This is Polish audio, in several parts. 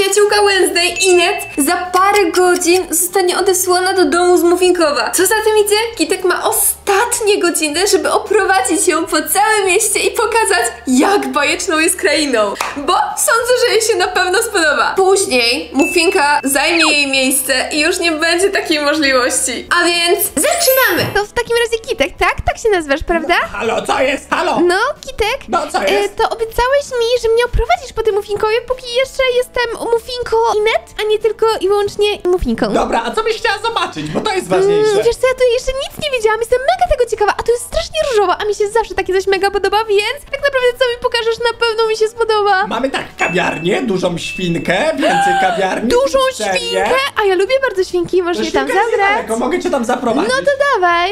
przyjaciółka Wednesday, Inet, za parę godzin zostanie odesłana do domu z Muffinkowa. Co za tym idzie? Kitek ma ostatnie godziny, żeby oprowadzić ją po całym mieście i pokazać, jak bajeczną jest krainą. Bo sądzę, że jej się na pewno spodoba. Później Muffinka zajmie jej miejsce i już nie będzie takiej możliwości. A więc zaczynamy! To w takim razie Kitek, tak? Tak się nazywasz, prawda? No, halo, co jest? Halo! No, Kitek. No, co jest? To obiecałeś mi, że mnie oprowadzisz po tym Muffinkowie, póki jeszcze jestem Muffinko Inet, a nie tylko i wyłącznie Muffinką. Dobra, a co byś chciała zobaczyć? Bo to jest ważniejsze. Wiesz co, ja tu jeszcze nic nie wiedziałam, jestem mega tego ciekawa, a to jest strasznie różowo, a mi się zawsze takie coś mega podoba, więc tak naprawdę co mi pokażesz, na pewno mi się spodoba. Mamy tak kawiarnię, dużą świnkę, więcej kawiarni. Dużą pizzerię. świnkę? A ja lubię bardzo świnki, możesz mnie tam Świnka jest zabrać. niedaleko, mogę cię tam zaprowadzić. No to dawaj.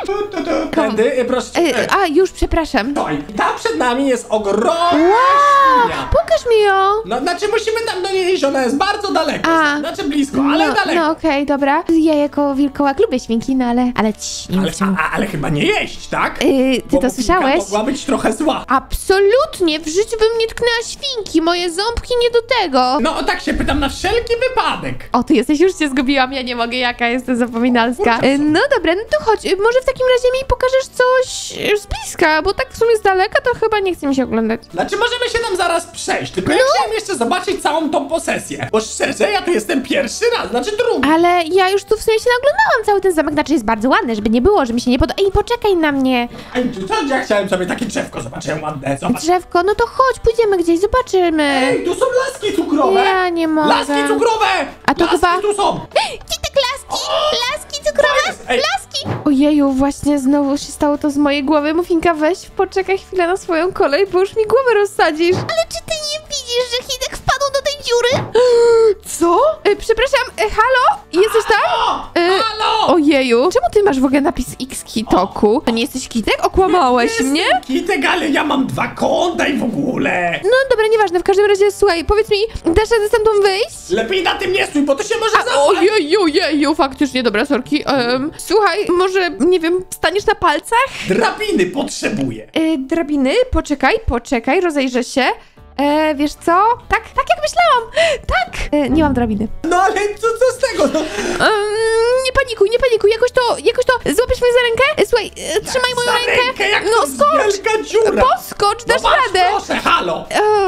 Tędy, proszę cię. A, już, przepraszam. Stoj. Tam przed nami jest ogromna świnia. Pokaż mi ją. No, znaczy musimy tam do niej iść, ona jest bardzo daleko. A. Znaczy blisko, ale daleko. No okej, dobra. Ja jako wilkołak lubię świnki, no ale nie Ale, mów czemu. ale chyba nie jeść, tak? Ty Bo to Muffinka słyszałeś? mogła być trochę zła. Absolutnie, w życiu bym nie tknęła świnki, moje ząbki nie do tego. No, tak się pytam na wszelki wypadek. O, ty jesteś, już cię zgubiłam, ja nie mogę, jaka jestem zapominalska. Kurczę, co? No dobra, no to chodź, może w takim razie mi pokażesz coś z bliska, bo tak w sumie z daleka to chyba nie chce mi się oglądać. Znaczy możemy się tam zaraz przejść, tylko ja chciałem jeszcze zobaczyć całą tą posesję. Bo szczerze, ja tu jestem pierwszy raz, znaczy drugi. Ale ja już tu w sumie się naglądałam, cały ten zamek, znaczy jest bardzo ładny, żeby nie było, że mi się nie podoba. Ej, poczekaj na mnie. Ej, co, ja chciałem sobie takie drzewko, zobaczyłem ładne, zobacz. Drzewko, no to chodź, pójdziemy gdzieś, zobaczymy. Ej, tu są laski cukrowe. Ja nie mogę. Laski cukrowe. A to laski chyba- tu są. Kitek, laski! Laski cukrowe! To jest, ej. Laski! Ojeju, właśnie znowu się stało to z mojej głowy. Muffinka, weź, poczekaj chwilę na swoją kolej, bo już mi głowę rozsadzisz. Ale czy ty nie widzisz, że Kitek wpadł do tej dziury? Co? Przepraszam, halo? Jesteś tam? Halo! Ojeju, czemu ty masz w ogóle napis X Kitoku? To nie jesteś Kitek? Okłamałeś mnie? Kitek, ale ja mam 2 konta i w ogóle. No dobra, nieważne, w każdym razie, słuchaj, powiedz mi, dasz radę stamtąd wyjść? Lepiej na tym nie stój, bo to się może A, załamać. ojeju, faktycznie, dobra, sorki. Słuchaj, może, nie wiem, staniesz na palcach? Drabiny potrzebuję. Drabiny? Poczekaj, rozejrzę się. Wiesz co? Tak jak myślałam! Tak! Nie mam drabiny. No ale co z tego? No. Nie panikuj, jakoś to złapiesz mnie za rękę? Słuchaj, trzymaj moją Za rękę, jak No to jest skocz! wielka dziura. Poskocz, dasz no patrz, radę! proszę, halo.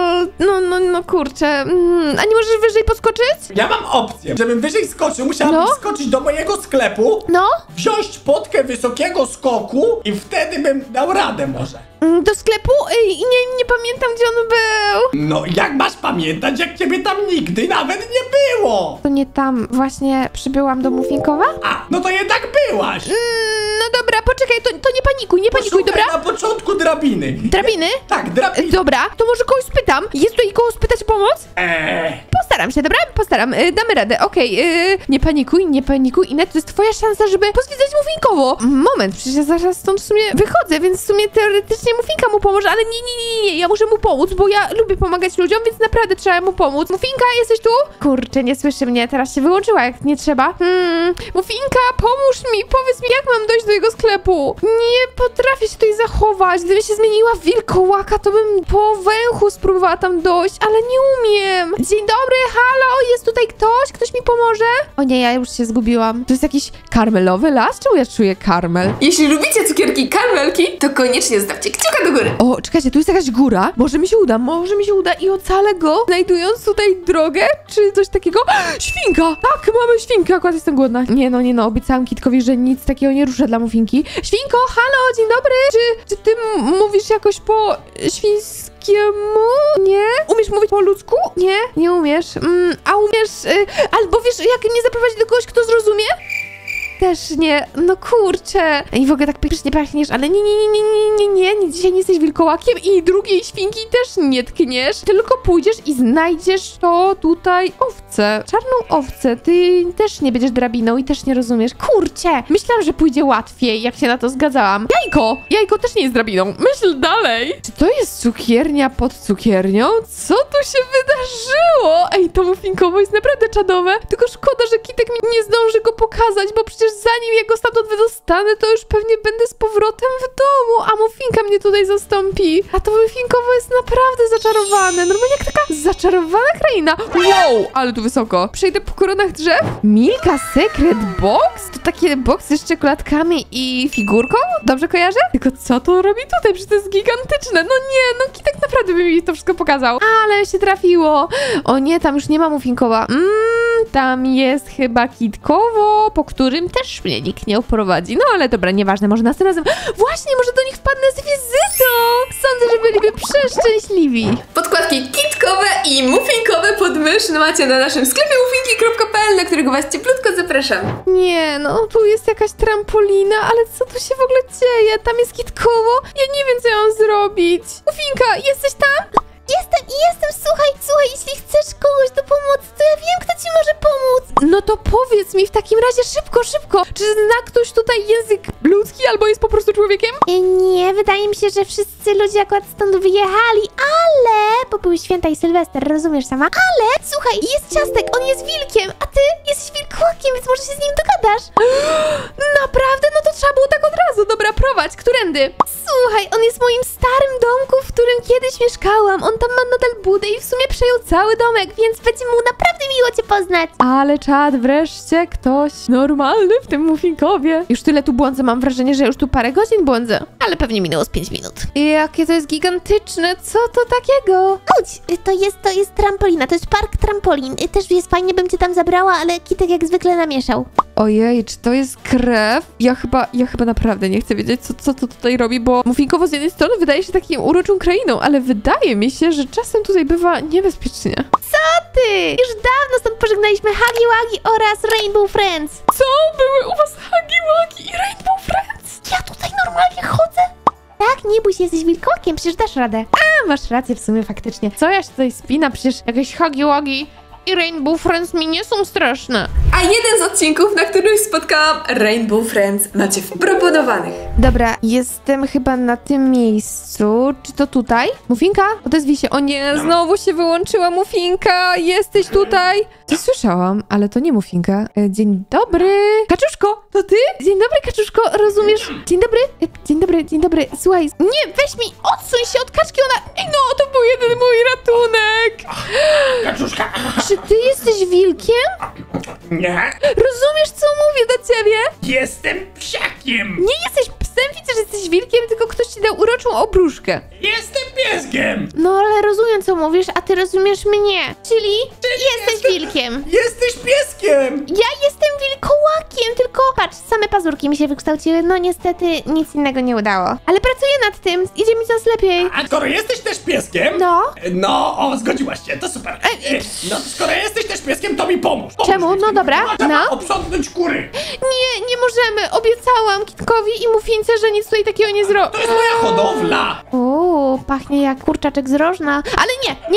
No kurczę. A nie możesz wyżej podskoczyć? Ja mam opcję. Żebym wyżej skoczył, musiałabym No. skoczyć do mojego sklepu, No? wziąć potkę wysokiego skoku i wtedy bym dał radę może. Do sklepu? Nie pamiętam, gdzie on był. No, jak masz pamiętać, jak ciebie tam nigdy nawet nie było? To nie tam właśnie przybyłam do Muffinkowa? A, no to jednak byłaś. No dobra, poczekaj, to nie panikuj, Poszukaj dobra? na początku drabiny. Drabiny? Tak, drabiny. Dobra, to może kogoś spytam. Jest tutaj kogo spytać o pomoc? Postaram się, dobra? Damy radę, okej. Nie panikuj, Inet, to jest twoja szansa, żeby pozwiedzać Muffinkowo. Moment, przecież ja zaraz stąd w sumie wychodzę, więc w sumie teoretycznie Muffinka mu pomoże, ale nie, ja muszę mu pomóc, bo ja lubię pomagać ludziom, więc naprawdę trzeba mu pomóc. Muffinka, jesteś tu? Kurczę, nie słyszy mnie, teraz się wyłączyła, jak nie trzeba. Muffinka, pomóż mi, powiedz mi, jak mam dojść do jego sklepu. Nie potrafię się tutaj zachować. Gdybym się zmieniła w wilkołaka, to bym po węchu spróbowała tam dojść, ale nie umiem. Dzień dobry, halo, jest tutaj ktoś? Ktoś mi pomoże? O nie, ja już się zgubiłam. To jest jakiś karmelowy las? Czemu ja czuję karmel? Jeśli lubicie cukierki karmelki, to koniecznie zostawcie kciuka do góry. O, czekajcie, tu jest jakaś góra. Może mi się uda i ocalę go, znajdując tutaj drogę, czy coś takiego. Świnka! Tak, mamy świnkę, akurat jestem głodna. Nie no, obiecałam Kitkowi, że nic takiego nie ruszę dla Muffinki. Świnko, halo, dzień dobry! Czy ty mówisz jakoś po świńskiemu? Nie? Umiesz mówić po ludzku? Nie umiesz. A umiesz, albo wiesz, jak mnie zaprowadzić do kogoś, kto zrozumie? Też nie, no kurczę. I w ogóle tak pysznie pachniesz, ale nie, dzisiaj nie jesteś wilkołakiem i drugiej świnki też nie tkniesz, tylko pójdziesz i znajdziesz to tutaj owcę, czarną owcę. Ty też nie będziesz drabiną i też nie rozumiesz. Kurczę, myślałam, że pójdzie łatwiej, jak się na to zgadzałam. Jajko też nie jest drabiną. Myśl dalej. Czy to jest cukiernia pod cukiernią? Co tu się wydarzyło? Ej, to Muffinkowo jest naprawdę czadowe, tylko szkoda, że Kitek mi nie zdąży go pokazać, bo przecież przecież zanim ja go stamtąd wydostanę, to już pewnie będę z powrotem w domu, a Muffinka mnie tutaj zastąpi. A to Muffinkowo jest naprawdę zaczarowane. Normalnie jak taka zaczarowana kraina. Wow, ale tu wysoko. Przejdę po koronach drzew. Milka Secret Box? To takie boxy z czekoladkami i figurką? Dobrze kojarzę? Tylko co to robi tutaj? Przecież to jest gigantyczne. No nie, no Kitek naprawdę by mi to wszystko pokazał. Ale się trafiło. O nie, tam już nie ma Muffinkowa. Tam jest chyba Kitkowo, po którym też mnie nikt nie oprowadzi. No ale dobra, nieważne, może następnym razem... Właśnie, może do nich wpadnę z wizytą. Sądzę, że byliby przeszczęśliwi. Podkładki kitkowe i muffinkowe pod mysz macie na naszym sklepie muffinki.pl, na którego was cieplutko zapraszam. Nie, no tu jest jakaś trampolina, ale co tu się w ogóle dzieje? Tam jest Kitkowo? Ja nie wiem, co ja mam zrobić. Muffinka, jesteś tam? Jestem, słuchaj, jeśli chcesz kogoś do pomocy, to ja wiem, kto ci może pomóc. No to powiedz mi w takim razie szybko, czy zna ktoś tutaj język ludzki albo jest po prostu człowiekiem? Nie, wydaje mi się, że wszyscy ludzie akurat stąd wyjechali, ale... Bo były święta i Sylwester, rozumiesz sama? Ale, słuchaj, jest Ciastek, on jest wilkiem, a ty jesteś wilkołakiem, więc może się z nim dogadasz. Naprawdę? No to trzeba było tak od razu. Dobra, prowadź, którędy? Słuchaj, on jest w moim starym domku, w którym kiedyś mieszkałam. On tam ma nadal budę i w sumie przejął cały domek, więc będzie mu naprawdę miło cię poznać. Ale czad, wreszcie ktoś normalny w tym Muffinkowie. Już tyle tu błądzę, mam wrażenie, że już tu parę godzin błądzę. Ale pewnie minęło z 5 minut. Jakie to jest gigantyczne, co to takiego? Chodź, to jest trampolina, to jest park trampolin. Też jest fajnie, bym cię tam zabrała, ale Kitek jak zwykle namieszał. Ojej, czy to jest krew? Ja chyba naprawdę nie chcę wiedzieć, co to tutaj robi, bo Muffinkowo z jednej strony wydaje się takim uroczą krainą, ale wydaje mi się, że czasem tutaj bywa niebezpiecznie. Ty! Już dawno stąd pożegnaliśmy Huggy Wuggy oraz Rainbow Friends. Co? Były u was Huggy Wuggy i Rainbow Friends? Ja tutaj normalnie chodzę. Tak, nie bój się, jesteś wilkołakiem, przecież dasz radę. A, masz rację w sumie faktycznie. Co ja się tutaj spina? Przecież jakieś Huggy Wuggy i Rainbow Friends mi nie są straszne. A jeden z odcinków, na którym spotkałam Rainbow Friends, macie w proponowanych. Dobra, jestem chyba na tym miejscu. Czy to tutaj? Muffinka? Odezwij się. O nie, znowu się wyłączyła Muffinka. Jesteś tutaj? Coś słyszałam, ale to nie Muffinka. Dzień dobry. Kaczuszko, to ty? Dzień dobry, Kaczuszko, rozumiesz? Dzień dobry. Dzień dobry. Słuchaj, nie, weź mi, odsuń się od kaczki, ona... Ej, no, to był jedyny mój ratunek. Kaczuszka! Czy ty jesteś wilkiem? Nie, Rozumiesz, co mówię do ciebie? jestem psiakiem! Nie jesteś psem, widzę, że jesteś wilkiem, tylko ktoś ci dał uroczą obruszkę. Jestem pieskiem! No ale rozumiem, co mówisz, a ty rozumiesz mnie. Czyli jesteś wilkiem. Jesteś pieskiem! Ja jestem wilkołakiem, tylko patrz, same pazurki mi się wykształciły. No niestety nic innego nie udało. Ale pracuję nad tym, idzie mi coraz lepiej. A skoro jesteś też pieskiem... No. o, zgodziłaś się, to super. No to skoro jesteś też pieskiem, to mi pomóż. Czemu? mi w No tym. dobra, Trzeba no. oprzątnąć kury. Nie możemy. Obiecałam Kitkowi i Muffince, że nic tutaj takiego nie zrobi. To jest moja hodowla. Pachnie jak kurczaczek z rożna. Ale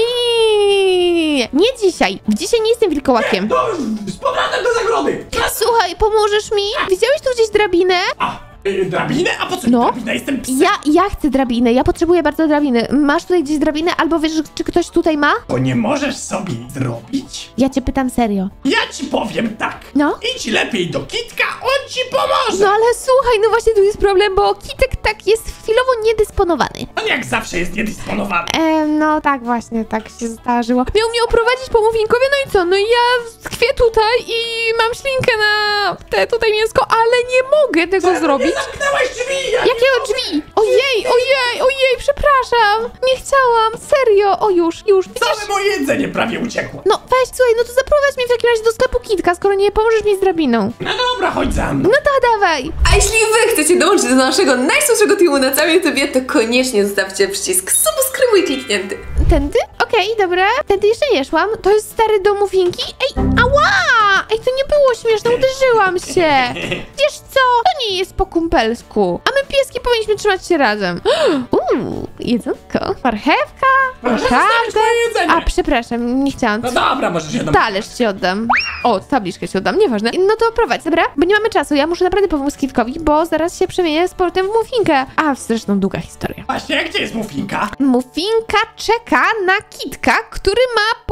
nie dzisiaj. Dzisiaj nie jestem wilkołakiem. To już z powrotem do zagrody. Słuchaj, pomożesz mi? Widziałeś tu gdzieś drabinę? Drabinę? A po co mi No. drabina? Jestem psem. Ja chcę drabinę, ja potrzebuję bardzo drabiny. Masz tutaj gdzieś drabinę? Albo wiesz, czy ktoś tutaj ma? Bo nie możesz sobie zrobić? Ja cię pytam serio. Ja ci powiem tak. No? Idź lepiej do Kitka, on ci pomoże. No ale słuchaj, no właśnie tu jest problem, bo Kitek tak jest chwilowo niedysponowany. On jak zawsze jest niedysponowany. No tak właśnie, tak się zdarzyło. Miał mnie oprowadzić po Muffinkowie, no i co? No i ja tkwię tutaj i mam ślinkę na te tutaj mięsko, ale nie mogę tego zrobić. Nie zamknęłaś drzwi! Jakiego drzwi? Ojej, przepraszam. Nie chciałam, serio. O już. Widzisz? Całe moje jedzenie prawie uciekło. No weź, słuchaj, no to zaprowadź mnie w takim razie do sklepu Kitka, skoro nie pomożesz mi z drabiną. No dobra, chodź za mną. No to dawaj. A jeśli wy chcecie dołączyć do naszego najsłodszego teamu na całym YouTubie, to koniecznie zostawcie przycisk subskrybuj kliknięty. Tędy? Okej, dobra. Tędy jeszcze nie szłam. To jest stary dom Muffinki. Ej, ała! Ej, to nie było śmieszne, uderzyłam się. Wiesz co? To nie jest po kumpelsku. A my pieski powinniśmy trzymać się razem. Jedzonko. Marchewka. Proszę zostawić moje jedzenie. A, przepraszam, nie chciałam. No dobra, możesz się do Talerz ci oddam. O, tabliczkę ci oddam, nieważne. No to prowadź, dobra? Bo nie mamy czasu, ja muszę naprawdę pomóc Kitkowi, bo zaraz się przemienię z portem w Muffinkę. A, zresztą długa historia. Właśnie, gdzie jest Muffinka? Muffinka czeka na Kitka, który ma po nią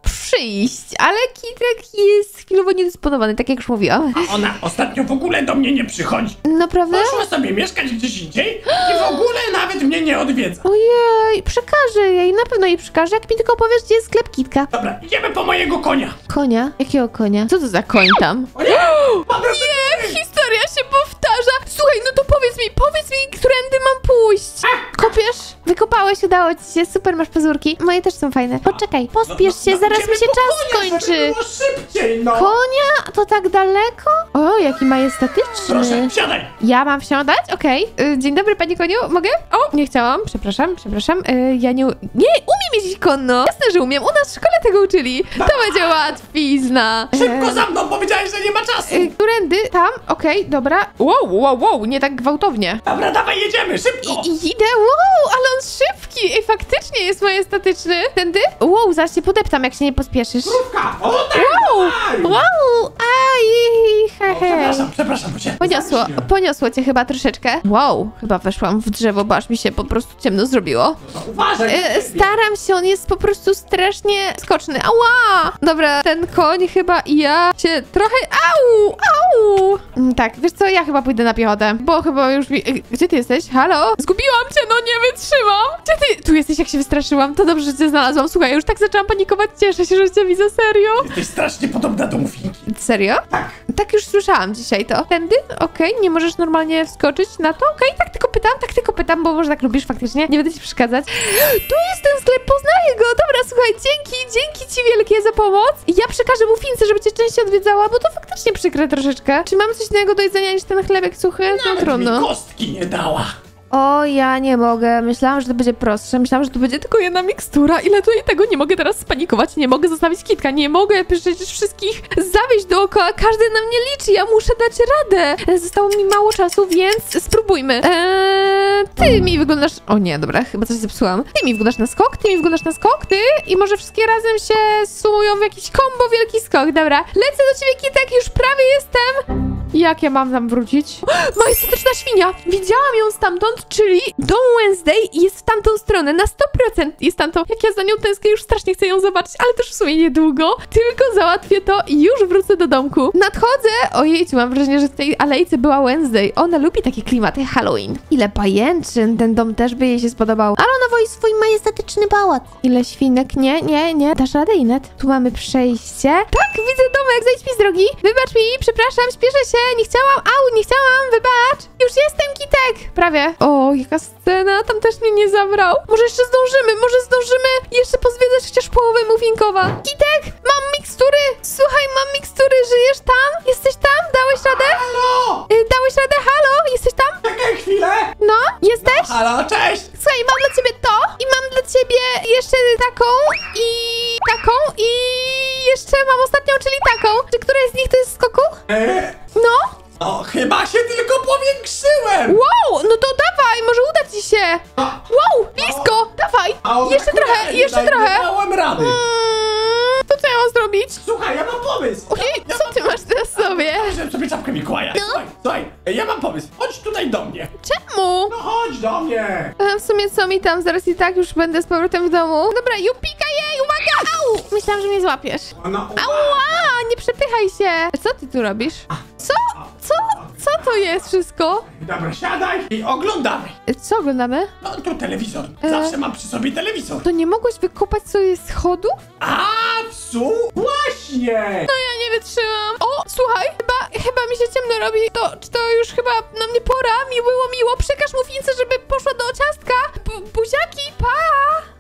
przyjść, ale Kitek jest chwilowo niedysponowany, tak jak już mówiłam. A ona ostatnio w ogóle do mnie nie przychodzi. Naprawdę? Poszła sobie mieszkać gdzieś indziej i w ogóle nawet mnie nie odwiedza. Ojej, przekażę jej, na pewno jej przekażę, jak mi tylko powiesz, gdzie jest sklep Kitka. Dobra, idziemy po mojego konia. Konia? Jakiego konia? Co to za koń tam? O nie! Mamy Nie, historia się powtarza. Słuchaj, no to powiedz mi, którędy mam pójść. Kopiesz? Wykopałeś, udało ci się, super, masz pazurki. Moje też są fajne. Poczekaj, pospiesz się, zaraz idziemy mi się po czas konia, żeby skończy. było szybciej, no. Konia? To tak daleko? O, jaki majestatyczny. Proszę, wsiadaj. Ja mam wsiadać? Okej. Dzień dobry, panie koniu. Mogę? O, nie chciałam. Przepraszam. Ja nie... Nie, umiem jeździć konno. Jasne, że umiem. U nas w szkole tego uczyli. To będzie łatwizna. Szybko za mną, powiedziałeś, że nie ma czasu. Którędy? Tam? Okej, dobra. Wow, nie tak gwałtownie. Dobra, dawaj, jedziemy, szybko. Idę, wow, ale on szybki. Ej, faktycznie jest majestatyczny. Tędy? Wow, zaraz się podeptam, jak się nie pospieszysz. Krówka. O, tak, Wow, dawaj. wow, aj, he. Przepraszam, bo cię Poniosło, zaśnie. poniosło cię chyba troszeczkę. Wow, chyba weszłam w drzewo, bo aż mi się po prostu ciemno zrobiło. Uważaj. Staram się, on jest po prostu strasznie skoczny. Ała! Dobra, ten koń chyba i ja się trochę... Au! Tak, wiesz co, ja chyba pójdę na piechotę, bo chyba już mi... Gdzie ty jesteś? Halo? Zgubiłam cię, no nie wytrzymam! Gdzie ty? Tu jesteś, jak się wystraszyłam. To dobrze, że cię znalazłam. Słuchaj, już tak zaczęłam panikować, cieszę się, że cię widzę, serio. Jesteś strasznie podobna do Mufinki. Serio? Tak. Tak już słyszałam dzisiaj to. Tędy? Okej, nie możesz normalnie wskoczyć na to? Okej, tak tylko pytam, bo może tak lubisz faktycznie. Nie będę ci przeszkadzać. Tu jest ten sklep, poznaję go! Dobra, słuchaj, dzięki ci wielkie za pomoc. I ja przekażę Mufince, żeby cię częściej odwiedzała, bo to faktycznie przykre troszeczkę. Czy mam coś innego do jedzenia niż ten chlebek suchy? No Nawet trudno. mi kostki nie dała. O, ja nie mogę. Myślałam, że to będzie prostsze. Myślałam, że to będzie tylko jedna mikstura. Ile tutaj tego? Nie mogę teraz spanikować. Nie mogę zostawić Kitka. Nie mogę przecież wszystkich zawieść dookoła. Każdy na mnie liczy. Ja muszę dać radę. Zostało mi mało czasu, więc spróbujmy. Ty mi wyglądasz... O nie, dobra, chyba coś zepsułam. Ty mi wyglądasz na skok, ty. I może wszystkie razem się sumują w jakiś kombo wielki skok. Dobra, lecę do ciebie, Kitek. Już prawie jestem. Jak ja mam tam wrócić? Majestatyczna świnia! Widziałam ją stamtąd, czyli dom Wednesday jest w tamtą stronę, na 100% jest tamtą. Jak ja za nią tęsknię, już strasznie chcę ją zobaczyć, ale też w sumie niedługo. Tylko załatwię to i już wrócę do domku. Nadchodzę! Ojejciu, mam wrażenie, że w tej alejce była Wednesday. Ona lubi takie klimaty Halloween. Ile pajęczyn, ten dom też by jej się spodobał. Ale ona woli swój majestatyczny pałac. Ile świnek? Nie. Dasz radę, Inet? Tu mamy przejście. Tak, widzę domek, zejdź mi z drogi. Wybacz mi, przepraszam, śpieszę się. Nie chciałam, wybacz. Już jestem, Kitek. Prawie. O, jaka scena, tam też mnie nie zabrał. Może zdążymy jeszcze pozwiedzać chociaż połowę Mufinkowa. Kitek, mam mikstury. Słuchaj, mam mikstury, żyjesz tam? Jesteś tam? Dałeś radę? Halo! Dałeś radę? Halo? Jesteś tam? Czekaj chwilę. No, jesteś? Halo, cześć. Słuchaj, mam dla ciebie to i mam dla ciebie jeszcze taką i jeszcze mam ostatnią, czyli taką. Czy któraś z nich to jest z skoku? No? No, chyba się tylko powiększyłem. Wow, no to dawaj, może uda ci się. Wow, blisko, dawaj. Jeszcze trochę. Nie dałem rady. To co ja mam zrobić? Słuchaj, ja mam pomysł. Ojej, co ty masz teraz sobie? Wziąłem sobie czapkę Mikołaja. Słuchaj, ja mam pomysł. Chodź tutaj do mnie. Czemu? No chodź do mnie. W sumie co mi tam, zaraz i tak już będę z powrotem w domu. Dobra, Jupika jej, uwaga, au! Myślałam, że mnie złapiesz. No, Ała, nie przepychaj się. Co ty tu robisz? Co to jest wszystko? Dobra, siadaj i oglądamy. Co oglądamy? No tu telewizor. Zawsze mam przy sobie telewizor. To nie mogłeś wykopać sobie schodów? A, właśnie. No ja nie wytrzymam. O, słuchaj, chyba mi się ciemno robi. Czy to już chyba na mnie pora? Mi było miło. Przekaż Mufince, żeby poszła do ciastka. Buziaki, pa!